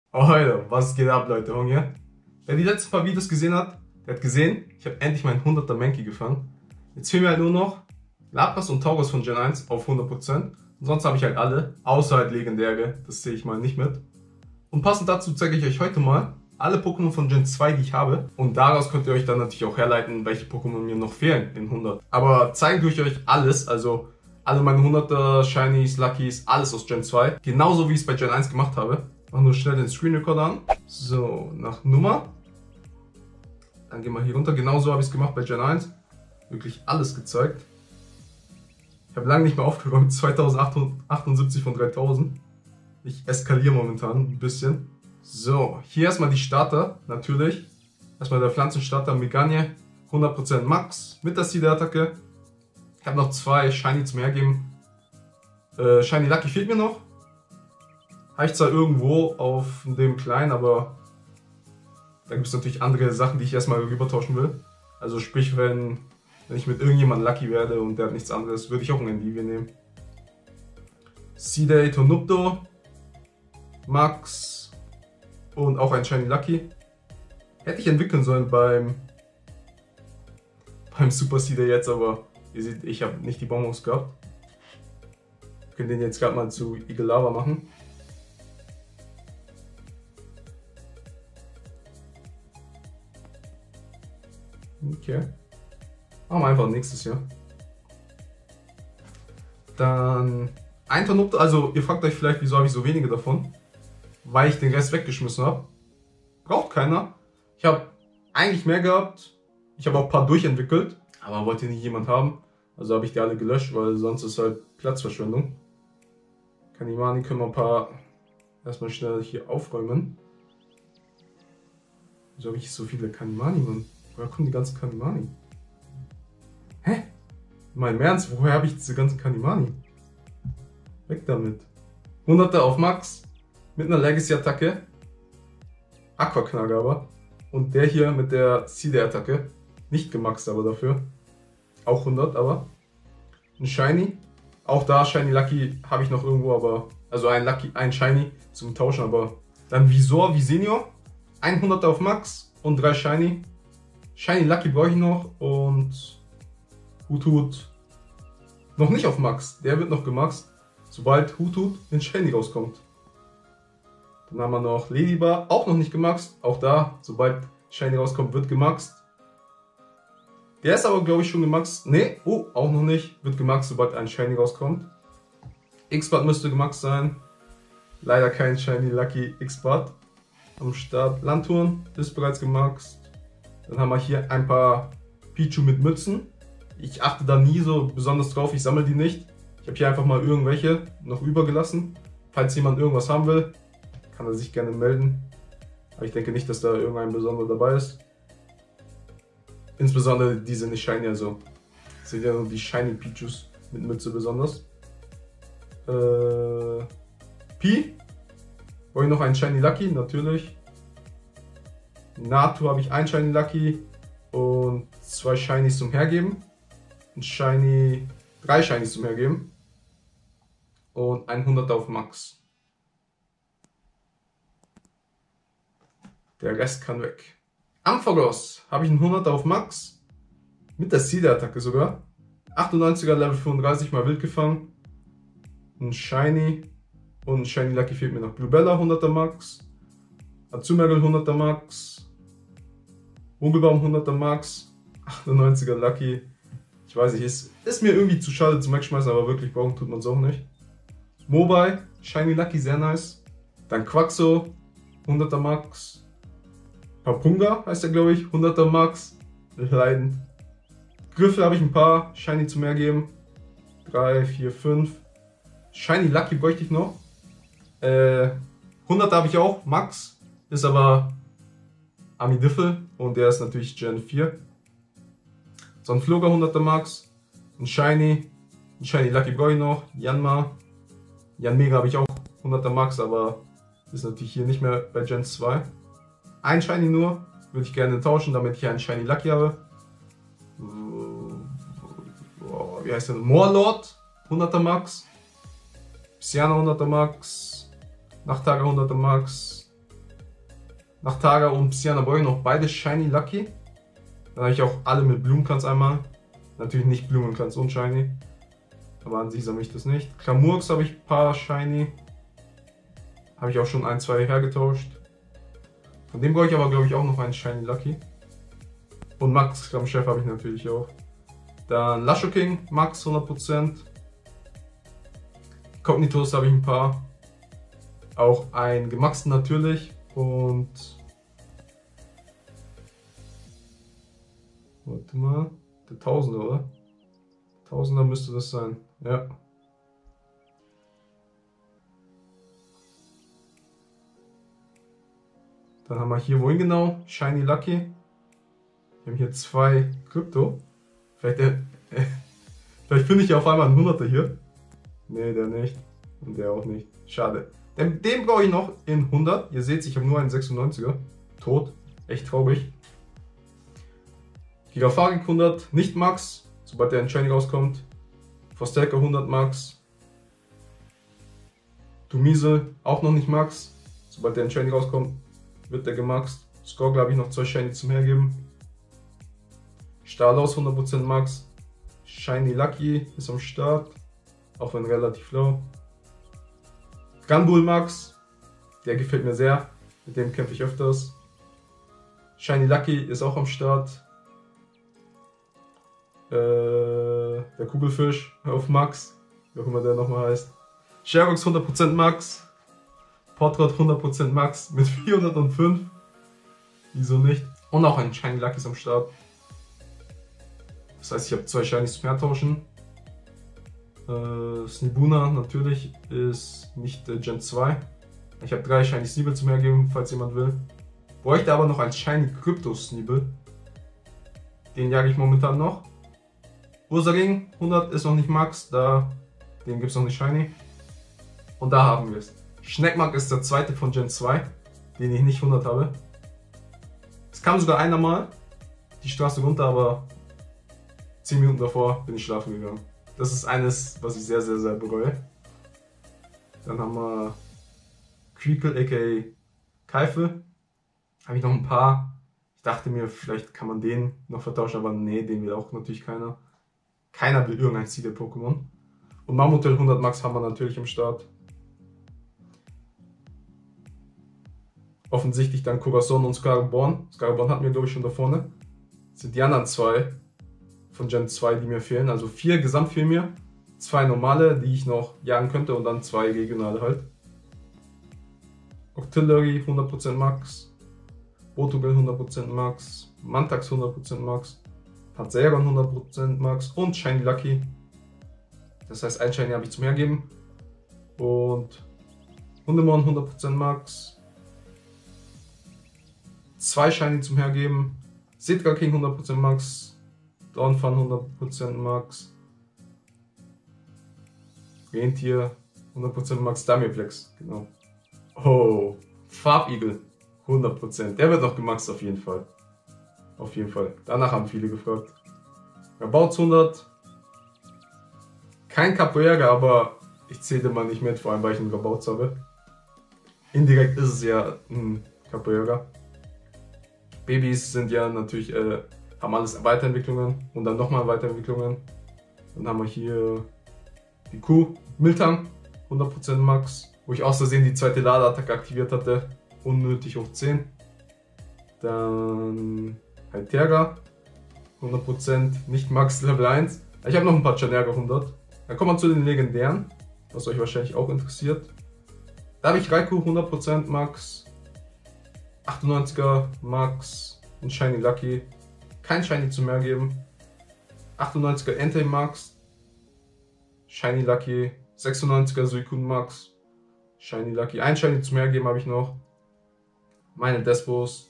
Oh Leute, was geht ab, Leute, Hunger? Wer die letzten paar Videos gesehen hat, der hat gesehen, ich habe endlich meinen 100er Mankey gefangen. Jetzt fehlen mir halt nur noch Lapras und Tauros von Gen 1 auf 100%. Und sonst habe ich halt alle, außer halt Legendäre, das sehe ich mal nicht mit. Und passend dazu zeige ich euch heute mal alle Pokémon von Gen 2, die ich habe. Und daraus könnt ihr euch dann natürlich auch herleiten, welche Pokémon mir noch fehlen in 100. Aber zeigen tue ich euch alles, also alle meine 100er, Shinies, Luckys, alles aus Gen 2. Genauso wie ich es bei Gen 1 gemacht habe. Mach nur schnell den Screen Recorder an. So, nach Nummer. Dann gehen wir hier runter. Genauso habe ich es gemacht bei Gen 1. Wirklich alles gezeigt. Ich habe lange nicht mehr aufgeräumt. 2878 von 3000. Ich eskaliere momentan ein bisschen. So, hier erstmal die Starter. Natürlich. Erstmal der Pflanzenstarter Meganium. 100% Max mit der Seed-Attacke. Ich habe noch zwei Shiny zum Hergeben. Shiny Lucky fehlt mir noch. Habe ich zwar irgendwo auf dem kleinen, aber da gibt es natürlich andere Sachen, die ich erstmal rübertauschen will. Also sprich, wenn ich mit irgendjemandem Lucky werde und der hat nichts anderes, würde ich auch einen Endivie nehmen. Seedate Tonupto, Max und auch ein Shiny Lucky. Hätte ich entwickeln sollen beim Super Seeder jetzt, aber ihr seht, ich habe nicht die Bonbons gehabt. Wir können den jetzt gerade mal zu Eagle Lava machen. Okay. Machen wir einfach nächstes Jahr. Dann ein Tonupto, also ihr fragt euch vielleicht, wieso habe ich so wenige davon? Weil ich den Rest weggeschmissen habe. Braucht keiner. Ich habe eigentlich mehr gehabt. Ich habe auch ein paar durchentwickelt, aber wollte nicht jemand haben. Also habe ich die alle gelöscht, weil sonst ist halt Platzverschwendung. Kanimani können wir ein paar erstmal schnell hier aufräumen. Wieso habe ich so viele Kanimani, Mann? Woher kommen die ganzen Kanimani? Hä? Mein Ernst, woher habe ich diese ganzen Kanimani? Weg damit. 100er auf Max. Mit einer Legacy-Attacke. Aquaknager aber. Und der hier mit der Seed-Attacke. Nicht gemaxt, aber dafür. Auch 100, aber. Ein Shiny. Auch da Shiny Lucky habe ich noch irgendwo, aber. Also ein Shiny zum Tauschen, aber. Dann Visor, Visenior. 100er auf Max und 3 Shiny. Shiny Lucky brauche ich noch und Hutut noch nicht auf Max. Der wird noch gemaxt, sobald Hutut in Shiny rauskommt. Dann haben wir noch Ladybar, auch noch nicht gemaxt. Auch da, sobald Shiny rauskommt, wird gemaxt. Der ist aber, glaube ich, schon gemaxt. Ne, auch noch nicht. Wird gemaxt, sobald ein Shiny rauskommt. X-Bart müsste gemaxt sein. Leider kein Shiny Lucky X-Bart am Start. Lanturn ist bereits gemaxt. Dann haben wir hier ein paar Pichu mit Mützen. Ich achte da nie so besonders drauf, ich sammle die nicht. Ich habe hier einfach mal irgendwelche noch übergelassen. Falls jemand irgendwas haben will, kann er sich gerne melden. Aber ich denke nicht, dass da irgendein besonderer dabei ist. Insbesondere die sind nicht shiny, also sind ja nur die shiny Pichus mit Mütze besonders. Pi. Brauche ich noch einen Shiny Lucky, natürlich. Natu habe ich ein Shiny Lucky und 2 Shinies zum Hergeben. Ein 3 Shinies zum Hergeben. Und ein 100er auf Max. Der Rest kann weg. Ampharos habe ich einen 100er auf Max. Mit der Seed-Attacke sogar. 98er Level 35 mal wild gefangen. Ein Shiny. Und ein Shiny Lucky fehlt mir noch. Bluebella 100er Max. Azumarill 100er Max. Vogelbaum 100er Max. 98er Lucky. Ich weiß nicht, ist mir irgendwie zu schade zum Wegschmeißen, aber wirklich brauchen tut man es auch nicht. Mobile, Shiny Lucky, sehr nice. Dann Quaxo, 100er Max. Papunga heißt er, glaube ich, 100er Max. Leidend. Griffel habe ich ein paar, Shiny zum Hergeben. 3, 4, 5. Shiny Lucky bräuchte ich noch. 100er habe ich auch, Max. Ist aber Amidiffel und der ist natürlich Gen 4. So ein Floga 100er Max. Ein Shiny Lucky brauche ich noch. Yanma. Yanmega habe ich auch 100er Max, aber ist natürlich hier nicht mehr bei Gen 2. Ein Shiny nur. Würde ich gerne tauschen, damit ich einen Shiny Lucky habe. Wie heißt der? Moorlord 100er Max. Psyana 100er Max. Nachtager 100er Max. Nach Targa und Psyana Boy noch beide Shiny Lucky. Dann habe ich auch alle mit Blumenkranz einmal. Natürlich nicht Blumenkranz und Shiny. Aber an sich sammle ich das nicht. Klamurks habe ich ein paar Shiny. Habe ich auch schon ein, zwei hergetauscht. Von dem brauche ich aber, glaube ich, auch noch einen Shiny Lucky. Und Max Chef habe ich natürlich auch. Dann Lasho King, Max 100%. Cognitos habe ich ein paar. Auch einen gemaxten natürlich. Und warte mal, der 1000er, oder? 1000er müsste das sein, ja. Dann haben wir hier, wohin genau? Shiny Lucky. Wir haben hier zwei Krypto. Vielleicht finde ich ja auf einmal einen 100er hier. Ne, der nicht. Und der auch nicht. Schade. Den brauche ich noch in 100. Ihr seht, ich habe nur einen 96er. Tot. Echt traurig. Gigafarik 100. Nicht Max. Sobald der in Shiny rauskommt. Forstelka 100 Max. Dumisel auch noch nicht Max. Sobald der in Shiny rauskommt, wird der gemaxt. Skorgel habe ich noch 2 Shiny zum Hergeben. Stahlaus 100% Max. Shiny Lucky ist am Start. Auch wenn relativ low. Granbull Max. Der gefällt mir sehr. Mit dem kämpfe ich öfters. Shiny Lucky ist auch am Start. Der Kugelfisch auf Max. Wie auch immer der nochmal heißt. Sherox 100% Max. Portrot 100% Max mit 405. Wieso nicht? Und auch ein Shiny Lucky ist am Start. Das heißt, ich habe 2 Shinies zum Hertauschen. Snibuna natürlich ist nicht Gen 2. Ich habe 3 Shiny Sneebel zum Hergeben, falls jemand will. Bräuchte aber noch einen Shiny Crypto Sneebel. Den jage ich momentan noch. Ursaring 100 ist noch nicht Max, den gibt es noch nicht Shiny. Und da haben wir es. Schneckmark ist der zweite von Gen 2, den ich nicht 100 habe. Es kam sogar einer mal die Straße runter, aber 10 Minuten davor bin ich schlafen gegangen. Das ist eines, was ich sehr, sehr, sehr bereue. Dann haben wir Creakle aka Keife. Habe ich noch ein paar. Ich dachte mir, vielleicht kann man den noch vertauschen, aber nee, den will auch natürlich keiner. Keiner will irgendein Ziele-Pokémon. Und Mammutel 100 Max haben wir natürlich im Start. Offensichtlich dann Corazon und Scarborn. Scarborn hatten wir, glaube ich, schon da vorne. Das sind die anderen 2 von Gen 2, die mir fehlen. Also 4 gesamt fehlen mir. 2 normale, die ich noch jagen könnte und dann 2 regionale halt. Octillery 100% Max. Botogel 100% Max. Mantax 100% Max. Panzeron 100% Max. Und Shiny Lucky. Das heißt, ein Shiny habe ich zum Hergeben. Und Hundemon 100% Max. 2 Shiny zum Hergeben. Sidra King 100% Max. Dawnfan 100% Max. Rentier 100% Max. Damirflex, genau. Oh, Farbigel 100%. Der wird noch gemaxt auf jeden Fall. Auf jeden Fall. Danach haben viele gefragt. Rabauts 100. Kein Capoeira, aber ich zähle mal nicht mit, vor allem weil ich einen Rabauts habe. Indirekt ist es ja ein Capoeira. Babys sind ja natürlich, haben alles Weiterentwicklungen und dann nochmal Weiterentwicklungen. Dann haben wir hier die Kuh, Miltang, 100% Max, wo ich aus Versehen die zweite Ladeattacke aktiviert hatte, unnötig hoch 10. Dann Halterga, 100% nicht Max Level 1. Ich habe noch ein paar Chanerga 100. Dann kommen wir zu den legendären, was euch wahrscheinlich auch interessiert. Da habe ich Raikou 100% Max, 98er Max und Shiny Lucky. Kein Shiny zum Hergeben. 98er Entei Max, Shiny Lucky, 96er Suicune Max, Shiny Lucky. Ein Shiny zum Hergeben habe ich noch. Meine Despos,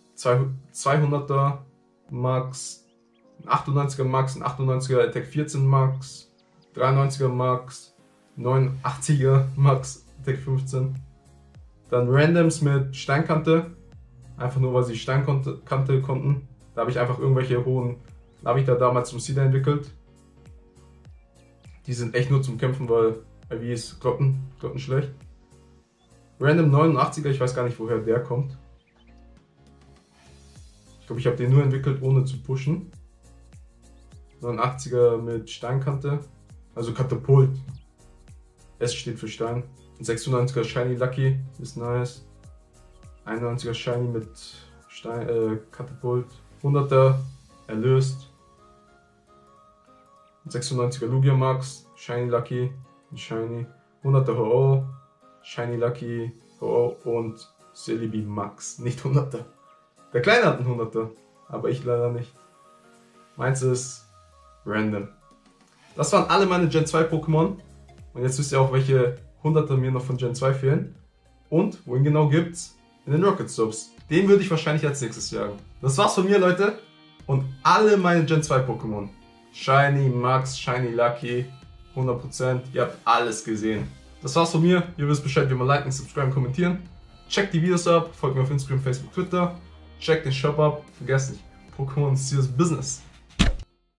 200er Max, 98er Max, ein 98er Attack 14 Max, 93er Max, 89er Max, Attack 15. Dann Randoms mit Steinkante. Einfach nur, weil sie Steinkante konnten. Da habe ich einfach irgendwelche hohen Navita damals zum Seeder entwickelt. Die sind echt nur zum Kämpfen, weil IV ist grottenschlecht. Random 89er, ich weiß gar nicht, woher der kommt. Ich glaube, ich habe den nur entwickelt, ohne zu pushen. 89er mit Steinkante, also Katapult. S steht für Stein. 96er Shiny Lucky ist nice. 91er Shiny mit Stein, Katapult. 100er Erlöst. 96er Lugia Max, Shiny Lucky, Shiny. 100er Ho-Oh, Shiny Lucky, Ho-Oh und Celebi Max. Nicht 100er. Der Kleine hat einen 100er, aber ich leider nicht. Meins ist random. Das waren alle meine Gen 2 Pokémon. Und jetzt wisst ihr auch, welche 100er mir noch von Gen 2 fehlen. Und wohin genau gibt's? In den Rocket Stops. Den würde ich wahrscheinlich als nächstes jagen. Das war's von mir, Leute. Und alle meine Gen 2 Pokémon. Shiny, Max, Shiny, Lucky, 100%. Ihr habt alles gesehen. Das war's von mir. Ihr wisst Bescheid, wie man liken, subscriben, kommentieren. Checkt die Videos ab. Folgt mir auf Instagram, Facebook, Twitter. Checkt den Shop ab. Vergesst nicht, Pokémon ist serious business.